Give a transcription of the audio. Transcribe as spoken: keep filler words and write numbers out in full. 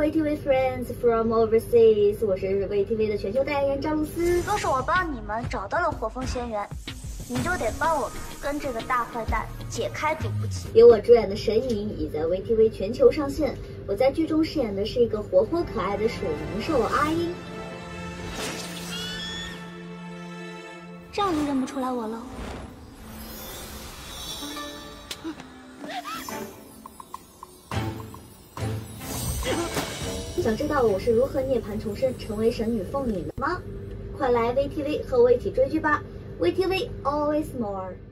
V T V friends from overseas， 我是 V T V 的全球代言人赵露思。 若是我帮你们找到了火凤仙缘，你就得帮我跟这个大坏蛋解开主不起。 由我主演的《神隐》已在 V T V 全球上线，我在剧中饰演的是一个活泼可爱的水灵兽阿英。 这样就认不出来我了。 想知道我是如何涅槃重生，成为神女凤领的吗？快来 V T V 和我一起追剧吧 ！V T V always more。